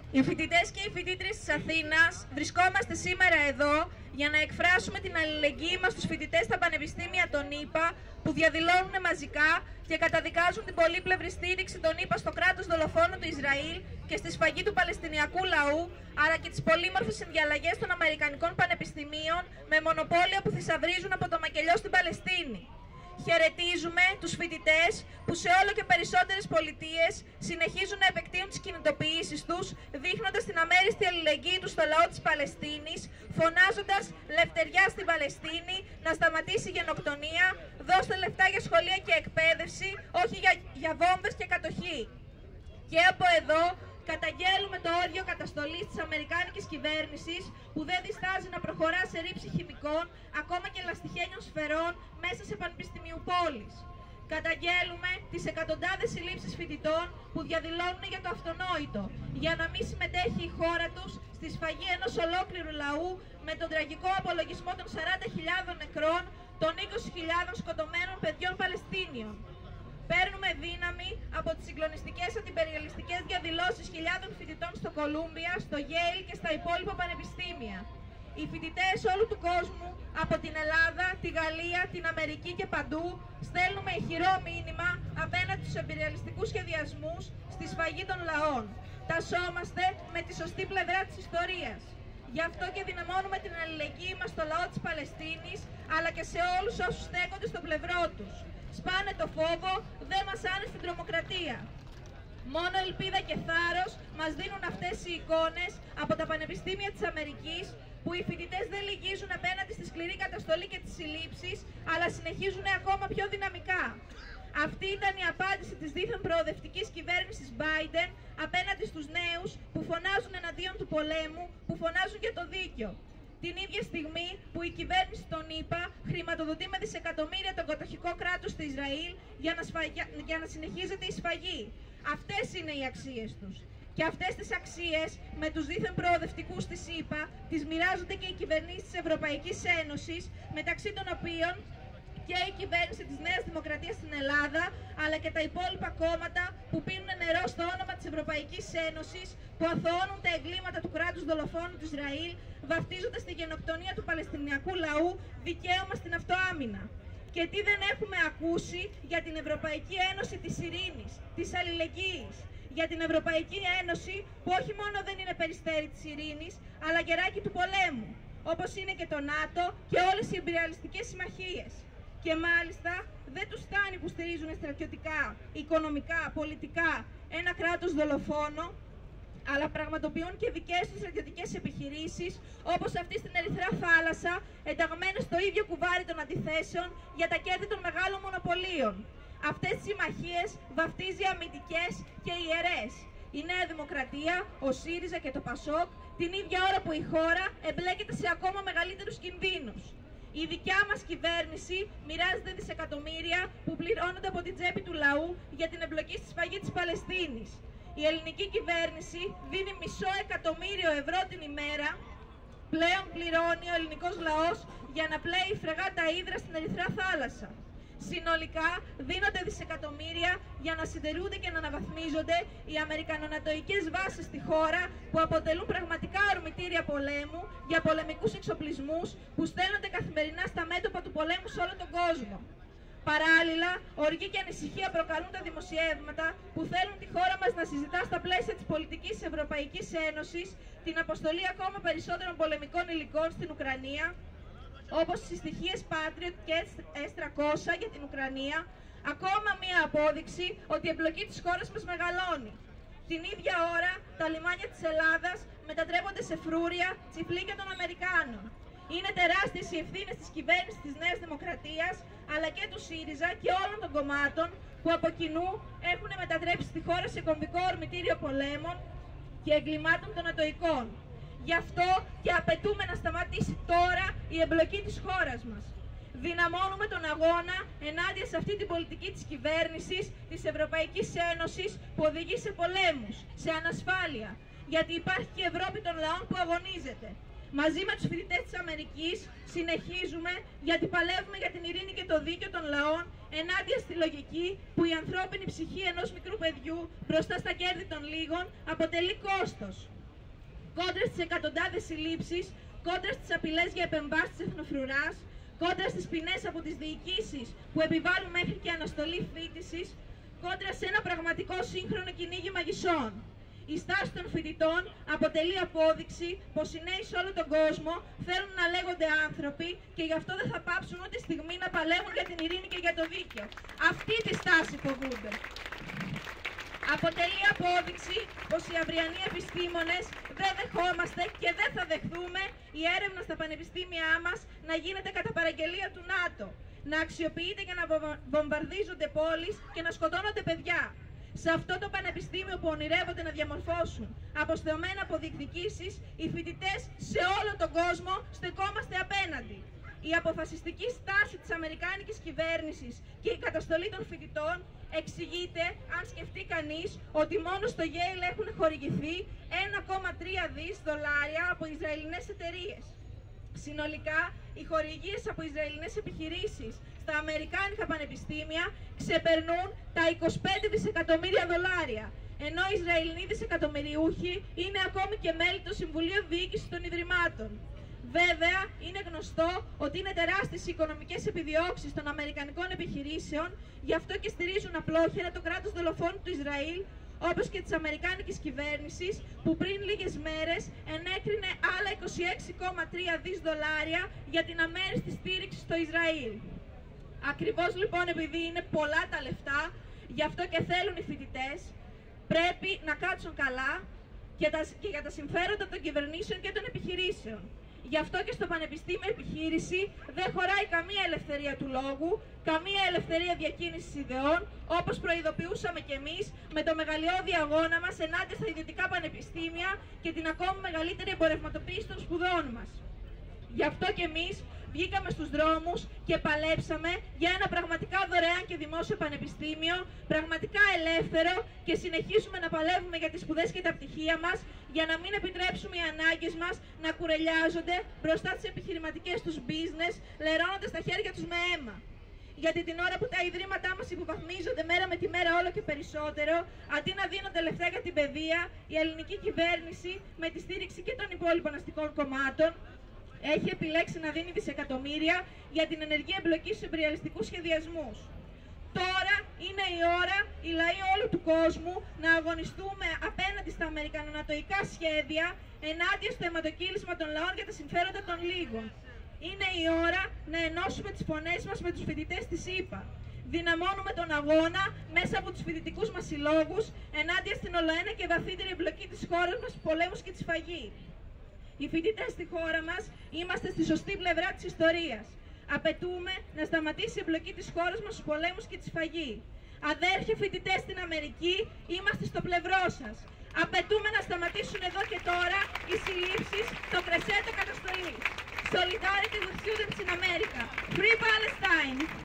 Οι φοιτητές και οι φοιτήτριες της Αθήνας βρισκόμαστε σήμερα εδώ για να εκφράσουμε την αλληλεγγύη μας στους φοιτητές στα πανεπιστήμια των ΗΠΑ που διαδηλώνουν μαζικά και καταδικάζουν την πολύπλευρη στήριξη των ΗΠΑ στο κράτος δολοφόνο του Ισραήλ και στη σφαγή του Παλαιστινιακού λαού, αλλά και τις πολύμορφες συνδιαλλαγές των Αμερικανικών πανεπιστημίων με μονοπόλια που θησαυρίζουν από το μακελιό στην Παλαιστίνη. Χαιρετίζουμε τους φοιτητές που σε όλο και περισσότερες πολιτείες συνεχίζουν να επεκτείνουν τις κινητοποιήσεις τους, δείχνοντας την αμέριστη αλληλεγγύη τους στο λαό της Παλαιστίνης, φωνάζοντας «Λευτεριά στην Παλαιστίνη», να σταματήσει η γενοκτονία, δώστε λεφτά για σχολεία και εκπαίδευση, όχι για βόμβες και κατοχή. Και από εδώ καταγγέλουμε το όριο καταστολής της αμερικάνικης κυβέρνησης που δεν διστάζει να προχωρά σε ρήψη χημικών, ακόμα και λαστιχένιων σφαιρών μέσα σε πανεπιστημίου πόλης. Καταγγέλουμε τις εκατοντάδες συλλήψεις φοιτητών που διαδηλώνουν για το αυτονόητο, για να μην συμμετέχει η χώρα τους στη σφαγή ενός ολόκληρου λαού με τον τραγικό απολογισμό των 40.000 νεκρών, των 20.000 σκοτωμένων παιδιών Παλαιστίνιων. Παίρνουμε δύναμη από τις συγκλονιστικές αντιπεριαλιστικές διαδηλώσεις χιλιάδων φοιτητών στο Κολούμπια, στο Yale και στα υπόλοιπα πανεπιστήμια. Οι φοιτητές όλου του κόσμου, από την Ελλάδα, τη Γαλλία, την Αμερική και παντού, στέλνουμε ηχηρό μήνυμα απέναντι στους εμπειριαλιστικούς σχεδιασμούς στη σφαγή των λαών. Τασσόμαστε με τη σωστή πλευρά της ιστορίας. Γι' αυτό και δυναμώνουμε την αλληλεγγύη μας στο λαό της Παλαιστίνης, αλλά και σε όλους όσους στέκονται στο πλευρό τους. Σπάνε το φόβο, δεν μας άρεσε την τρομοκρατία. Μόνο ελπίδα και θάρρος μας δίνουν αυτές οι εικόνες από τα πανεπιστήμια της Αμερικής, που οι φοιτητές δεν λυγίζουν απέναντι στη σκληρή καταστολή και τις συλλήψεις, αλλά συνεχίζουν ακόμα πιο δυναμικά. Αυτή ήταν η απάντηση της δίθεν προοδευτικής κυβέρνησης Biden απέναντι στους νέους που φωνάζουν εναντίον του πολέμου, που φωνάζουν για το δίκιο. Την ίδια στιγμή που η κυβέρνηση των ΗΠΑ χρηματοδοτεί με δισεκατομμύρια τον κατοχικό κράτος του Ισραήλ για να συνεχίζεται η σφαγή. Αυτές είναι οι αξίες τους. Και αυτές τις αξίες με τους δίθεν προοδευτικούς της ΗΠΑ τις μοιράζονται και οι κυβερνήσεις της Ευρωπαϊκής Ένωσης, μεταξύ των οποίων και η κυβέρνηση της Νέας Δημοκρατίας στην Ελλάδα, αλλά και τα υπόλοιπα κόμματα που πίνουν νερό στο όνομα της Ευρωπαϊκής Ένωσης, που αθωώνουν τα εγκλήματα του κράτους δολοφόνου του Ισραήλ, βαφτίζοντας τη γενοκτονία του Παλαιστινιακού λαού δικαίωμα στην αυτοάμυνα. Και τι δεν έχουμε ακούσει για την Ευρωπαϊκή Ένωση της Ειρήνης, της Αλληλεγγύης, για την Ευρωπαϊκή Ένωση που όχι μόνο δεν είναι περιστέρι της ειρήνης, αλλά γεράκι του πολέμου, όπως είναι και το ΝΑΤΟ και όλες οι εμπειριαλιστικές συμμαχίες. Και μάλιστα δεν τους φτάνει που στηρίζουν στρατιωτικά, οικονομικά, πολιτικά ένα κράτος δολοφόνο, αλλά πραγματοποιούν και δικές τους στρατιωτικές επιχειρήσεις, όπως αυτή στην Ερυθρά Θάλασσα, ενταγμένες στο ίδιο κουβάρι των αντιθέσεων για τα κέρδη των μεγάλων μονοπωλίων. Αυτές τις συμμαχίες βαφτίζει αμυντικές και ιερές. Η Νέα Δημοκρατία, ο ΣΥΡΙΖΑ και το ΠΑΣΟΚ, την ίδια ώρα που η χώρα εμπλέκεται σε ακόμα μεγαλύτερους κινδύνους. Η δικιά μας κυβέρνηση μοιράζεται δισεκατομμύρια που πληρώνονται από την τσέπη του λαού για την εμπλοκή στη σφαγή της Παλαιστίνης. Η ελληνική κυβέρνηση δίνει $500.000 την ημέρα, πλέον πληρώνει ο ελληνικός λαός για να πλέει φρεγάτα ύδρα στην Ερυθρά Θάλασσα. Συνολικά δίνονται δισεκατομμύρια για να συντηρούνται και να αναβαθμίζονται οι αμερικανονατοικές βάσεις στη χώρα, που αποτελούν πραγματικά ορμητήρια πολέμου για πολεμικούς εξοπλισμούς που στέλνονται καθημερινά στα μέτωπα του πολέμου σε όλο τον κόσμο. Παράλληλα, οργή και ανησυχία προκαλούν τα δημοσιεύματα που θέλουν τη χώρα μας να συζητά στα πλαίσια της πολιτικής της Ευρωπαϊκής Ένωσης την αποστολή ακόμα περισσότερων πολεμικών υλικών στην Ουκρανία, όπως τις στοιχείες Patriot και S-300 για την Ουκρανία, ακόμα μία απόδειξη ότι η εμπλοκή της χώρας μας μεγαλώνει. Την ίδια ώρα, τα λιμάνια της Ελλάδας μετατρέπονται σε φρούρια τσιφλίκια των Αμερικάνων. Είναι τεράστιες οι ευθύνες της κυβέρνησης της Νέας Δημοκρατίας, αλλά και του ΣΥΡΙΖΑ και όλων των κομμάτων που από κοινού έχουν μετατρέψει τη χώρα σε κομβικό ορμητήριο πολέμων και εγκλημάτων των ατοικών. Γι' αυτό και απαιτούμε να σταματήσει τώρα η εμπλοκή της χώρας μας. Δυναμώνουμε τον αγώνα ενάντια σε αυτή την πολιτική της κυβέρνησης της Ευρωπαϊκής Ένωσης που οδηγεί σε πολέμους, σε ανασφάλεια, γιατί υπάρχει και η Ευρώπη των λαών που αγωνίζεται. Μαζί με τους φοιτητές της Αμερικής συνεχίζουμε, γιατί παλεύουμε για την ειρήνη και το δίκαιο των λαών, ενάντια στη λογική που η ανθρώπινη ψυχή ενός μικρού παιδιού μπροστά στα κέρδη των λίγων αποτελεί κόστος. κόντρα στις εκατοντάδες συλλήψεις, κόντρα στις απειλές για επεμβάσεις της εθνοφρουράς, κόντρα στις ποινές από τις διοικήσεις που επιβάλλουν μέχρι και αναστολή φοιτησης, κόντρα σε ένα πραγματικό σύγχρονο κυνήγι μαγισσών. Η στάση των φοιτητών αποτελεί απόδειξη πως οι νέοι σε όλο τον κόσμο θέλουν να λέγονται άνθρωποι και γι' αυτό δεν θα πάψουν ούτε στιγμή να παλεύουν για την ειρήνη και για το δίκαιο. Αυτή τη στάση φοβούνται. Αποτελεί απόδειξη πως οι αυριανοί επιστήμονες δεν δεχόμαστε και δεν θα δεχθούμε η έρευνα στα πανεπιστήμια μας να γίνεται κατά παραγγελία του ΝΑΤΟ, να αξιοποιείται για να βομβαρδίζονται πόλεις και να σκοτώνονται παιδιά. Σε αυτό το πανεπιστήμιο που ονειρεύονται να διαμορφώσουν αποστεωμένα από διεκδικήσεις, οι φοιτητές σε όλο τον κόσμο στεκόμαστε απέναντι. Η αποφασιστική στάση της αμερικάνικης κυβέρνησης και η καταστολή των φοιτητών εξηγείται αν σκεφτεί κανείς ότι μόνο στο Yale έχουν χορηγηθεί 1,3 δις δολάρια από Ισραηλινές εταιρείες. Συνολικά, οι χορηγίες από Ισραηλινές επιχειρήσεις στα αμερικάνικα πανεπιστήμια ξεπερνούν τα 25 δισεκατομμύρια δολάρια, ενώ οι Ισραηλινοί δισεκατομμυριούχοι είναι ακόμη και μέλη του Συμβουλίου Διοίκησης των Ιδρυμάτων. Βέβαια, είναι γνωστό ότι είναι τεράστιες οι οικονομικές επιδιώξεις των αμερικανικών επιχειρήσεων, γι' αυτό και στηρίζουν απλόχερα το κράτος δολοφόνου του Ισραήλ, όπως και της αμερικάνικης κυβέρνησης, που πριν λίγες μέρες ενέκρινε άλλα 26,3 δις δολάρια για την αμέριστη στήριξη στο Ισραήλ. Ακριβώς λοιπόν επειδή είναι πολλά τα λεφτά, γι' αυτό και θέλουν οι φοιτητές, πρέπει να κάτσουν καλά και για τα συμφέροντα των κυβερνήσεων και των επιχειρήσεων. Γι' αυτό και στο πανεπιστήμιο επιχείρηση δεν χωράει καμία ελευθερία του λόγου, καμία ελευθερία διακίνησης ιδεών, όπως προειδοποιούσαμε κι εμείς με το μεγαλειώδη αγώνα μας ενάντια στα ιδιωτικά πανεπιστήμια και την ακόμη μεγαλύτερη εμπορευματοποίηση των σπουδών μας. Γι' αυτό κι εμείς βγήκαμε στους δρόμους και παλέψαμε για ένα πραγματικά δωρεάν και δημόσιο πανεπιστήμιο, πραγματικά ελεύθερο, και συνεχίζουμε να παλεύουμε για τις σπουδές και τα πτυχία μας, για να μην επιτρέψουμε οι ανάγκες μας να κουρελιάζονται μπροστά στις επιχειρηματικές τους business, λερώνοντας τα χέρια τους με αίμα. Γιατί την ώρα που τα ιδρύματά μας υποβαθμίζονται μέρα με τη μέρα όλο και περισσότερο, αντί να δίνονται λεφτά για την παιδεία, η ελληνική κυβέρνηση, με τη στήριξη και των υπόλοιπων αστικών κομμάτων, έχει επιλέξει να δίνει δισεκατομμύρια για την ενεργή εμπλοκή στους εμπειριαλιστικούς σχεδιασμούς. Τώρα είναι η ώρα οι λαοί όλου του κόσμου να αγωνιστούμε απέναντι στα αμερικανονατοϊκά σχέδια, ενάντια στο αιματοκύλισμα των λαών για τα συμφέροντα των λίγων. Είναι η ώρα να ενώσουμε τις φωνές μας με τους φοιτητές της ΗΠΑ. Δυναμώνουμε τον αγώνα μέσα από τους φοιτητικούς μας συλλόγους ενάντια στην ολοένα και βαθύτερη εμπλοκή της χώρας μας στους πολέμους και τη σφαγή. Οι φοιτητές στη χώρα μας είμαστε στη σωστή πλευρά της ιστορίας. Απαιτούμε να σταματήσει η εμπλοκή της χώρας μας στους πολέμους και τη σφαγή. Αδέρφια φοιτητές στην Αμερική, είμαστε στο πλευρό σας. Απαιτούμε να σταματήσουν εδώ και τώρα οι συλλήψεις, το κρεσέτο καταστολής. Solidarity with students in America. Free Palestine!